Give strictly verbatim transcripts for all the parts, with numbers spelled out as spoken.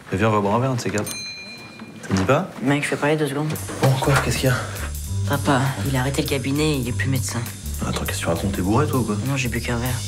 Mais viens, on va boire un verre, un de ces quatre. Ça te dit pas? Mec, je vais parler deux secondes. Bon, quoi? Qu'est-ce qu'il y a? Papa, il a arrêté le cabinet, il est plus médecin. Attends, qu'est-ce que tu racontes? T'es bourré, toi, ou quoi? Non, j'ai bu qu'un verre.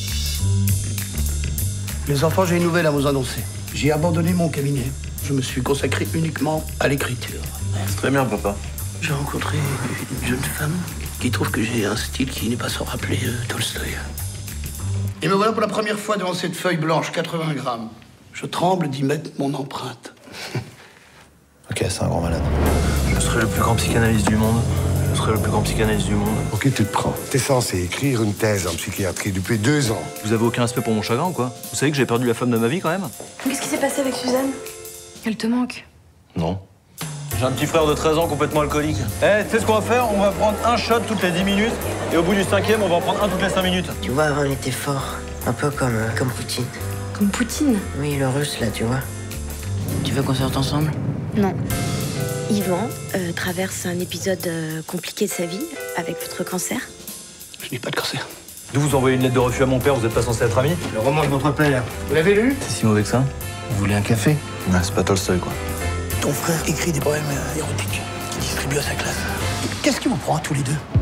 Les enfants, j'ai une nouvelle à vous annoncer. J'ai abandonné mon cabinet. Je me suis consacré uniquement à l'écriture. C'est très bien, papa. J'ai rencontré une jeune femme qui trouve que j'ai un style qui n'est pas sans rappeler euh, Tolstoï. Et me voilà pour la première fois devant cette feuille blanche, quatre-vingts grammes. Je tremble d'y mettre mon empreinte. Ok, c'est un grand malade. Je serai le plus grand psychanalyste du monde. Je serai le plus grand psychanalyste du monde. Ok, tu te prends. T'es censé écrire une thèse en psychiatrie depuis deux ans. Vous avez aucun respect pour mon chagrin ou quoi? Vous savez que j'ai perdu la femme de ma vie quand même? Qu'est-ce qui s'est passé avec Suzanne? Elle te manque? Non. J'ai un petit frère de treize ans complètement alcoolique. Eh, tu sais ce qu'on va faire? On va prendre un shot toutes les dix minutes et au bout du cinquième, on va en prendre un toutes les cinq minutes. Tu vois, avant, il était fort. Un peu comme, euh, comme Poutine. Comme Poutine? Oui, le russe, là, tu vois. Tu veux qu'on sorte ensemble? Non. Yvan euh, traverse un épisode euh, compliqué de sa vie avec votre cancer. Je n'ai pas de cancer. D'où vous envoyez une lettre de refus à mon père, vous êtes pas censé être amis? Le roman de votre père, vous l'avez lu? C'est si mauvais que ça? Vous voulez un café? Ouais, c'est pas Tolstoï, quoi. Ton frère écrit des poèmes euh, érotiques qu'il distribue à sa classe. Qu'est-ce qui vous prend tous les deux?